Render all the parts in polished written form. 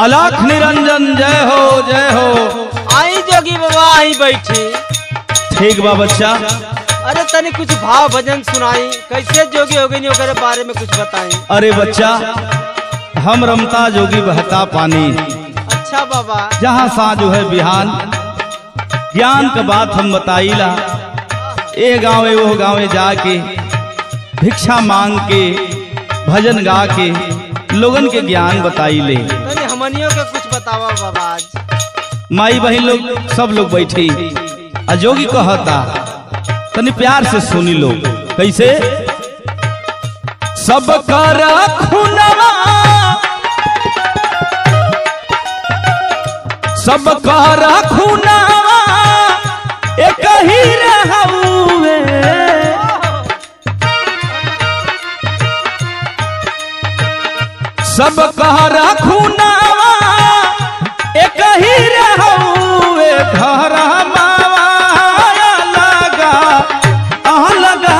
अलख निरंजन जय हो जय हो। आई जोगी बाबा आई बैठी। ठीक बा बच्चा। अरे तनी कुछ भाव भजन सुनाई, कैसे जोगी हो गई ओकरे बारे में कुछ बताई। अरे बच्चा हम रमता जोगी बहता पानी। अच्छा बाबा। जहाँ साँझ है बिहान ज्ञान का बात हम बताईला। ए गाँवे वो गाँवे जाके भिक्षा मांग के भजन गा के लोगन के ज्ञान बताई ले। तनी हमनियों के कुछ बतावा बाबा। आज माई बहन लोग सब लोग बैठी आ जोगी कहता तनी प्यार से सुनी लो कैसे। सब कर खुनवा सब कर खुनवा एक ही रहउए। सब कर खुनवा एक ही रहउए। घर माया लगा लगा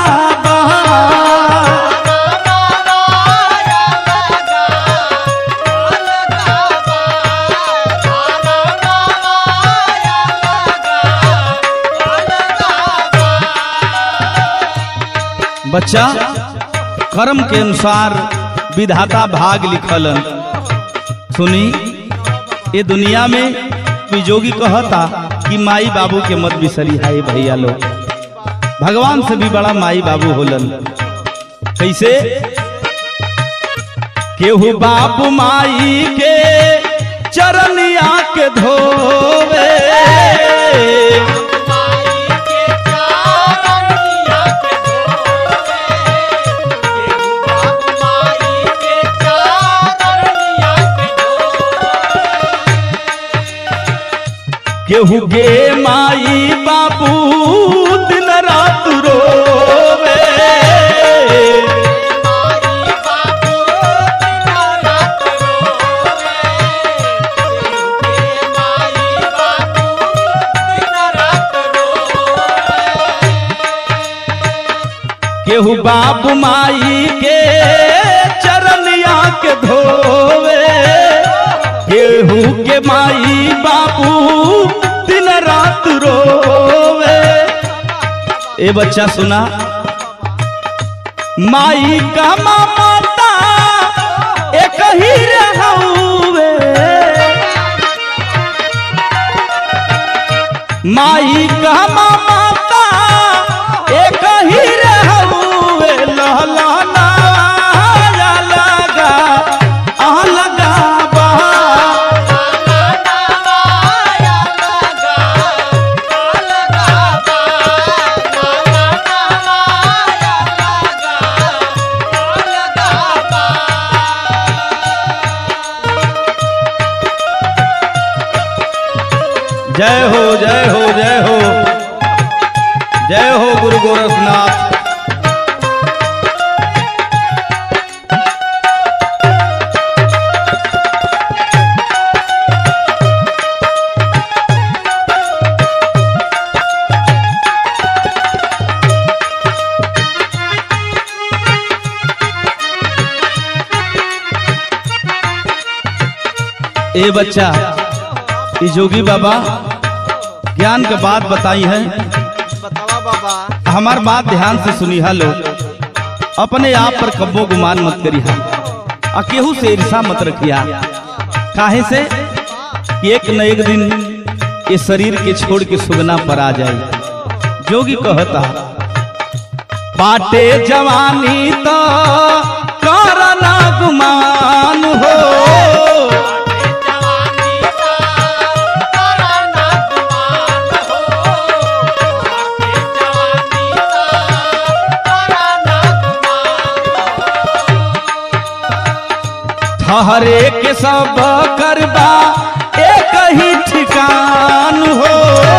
बच्चा कर्म के अनुसार विधाता भाग लिखलन। सुनी ये दुनिया में कोई जोगी कहता कि माई बाबू के मत बिसरी हाय भैया लोग। भगवान से भी बड़ा माई बाबू होलन। कैसे केहू बाबू माई के चरनिया के धोवे। केहू गे माई बाबू दिन रात रोवे। केहू बाबू माई के चरनिया के धोवे। केहू के माई बाबू दिन रात रोवे। ए बच्चा सुना माई का ममता एक ही रहउए। माई का ममता एक ही रहउए। लहलाना लगा लगा जय हो जय हो जय हो जय हो गुरु गोरखनाथ। ए बच्चा ये जोगी बाबा ज्ञान के बात बताई है। बतावा बाबा। हमार बात ध्यान से सुनी हा लोग। अपने आप पर कब्बो गुमान मत करी हा आ केहू से ईर्षा मत रखिया। काहे से कि एक न एक दिन ये शरीर के छोड़ के सुगना पर आ जाए। जोगी कहता बाटे जवानी तो करना गुमान हो। हरे के सब करबा एक ही ठिकान हो।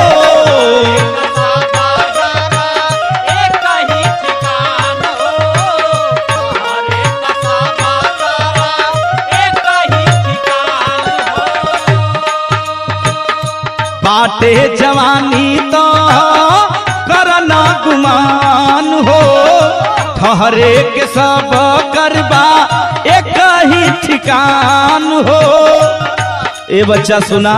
बाटे जवानी तो करना गुमान हो। ठहरे के सब करबा एक ही ठिकान हो। ए बच्चा सुना,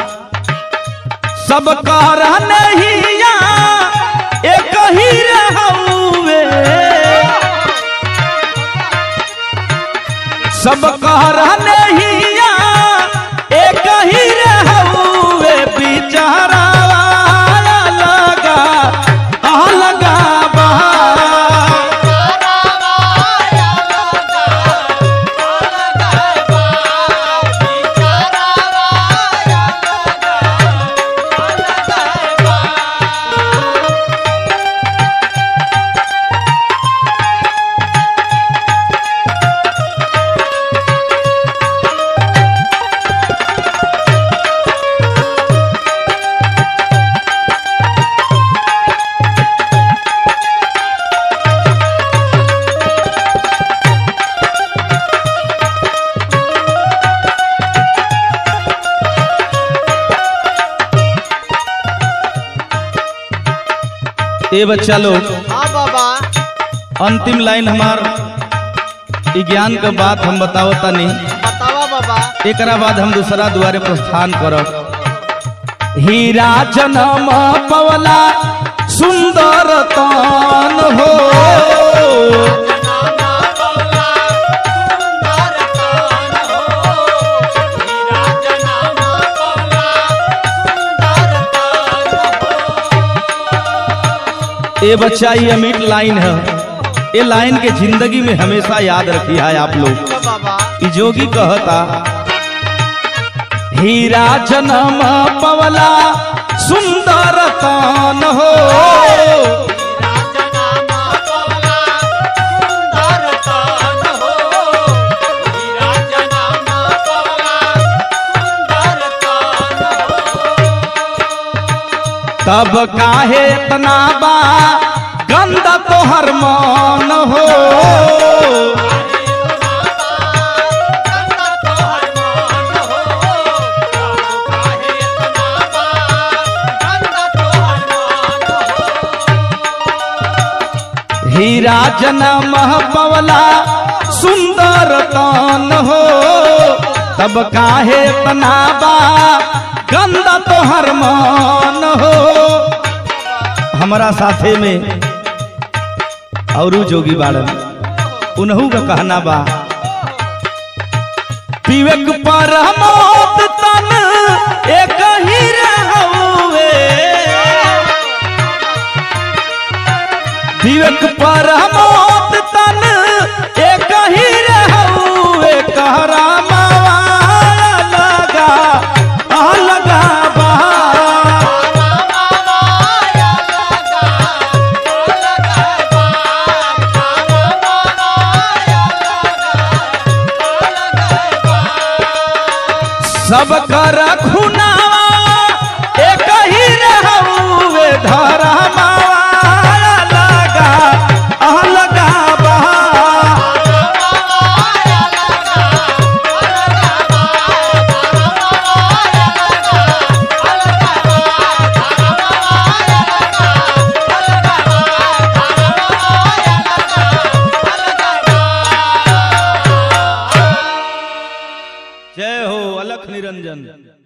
सब कर नहिया एक ही रहउए, सब कर नहिया एक ही रहउए, बिचारा लगा लगा बा ए बच्चा लोग। हाँ बाबा। अंतिम लाइन हमार ज्ञान के बात हम बतावता नहीं, बतावा बाबा। एकरा बाद हम दूसरा द्वारे प्रस्थान करब। हीरा जन्म पवला सुंदर तन हो, ये बच्चा ये अमीर लाइन है, ये लाइन के जिंदगी में हमेशा याद रखी है आप लोग। जोगी कहता हीरा जन्म पवला सुंदर तन हो, तब काहे इतना बा गंदा तोहर मन हो, हीरा जन्म पवला सुंदर तन हो, तब काहे इतना बा गंदा तोहर मन हो। हमारा साथे में और जोगी बाड़न, उन्हू का कहना बा विवेक पर मौत तन एक ही रहउए, विवेक पर मौत तन एक ही रहउए, कहरा मावा लगा लगा बा सब कर खुनावा एक ही रहउए, धरा मावा लगा लगा बा जय हो अलख निरंजन।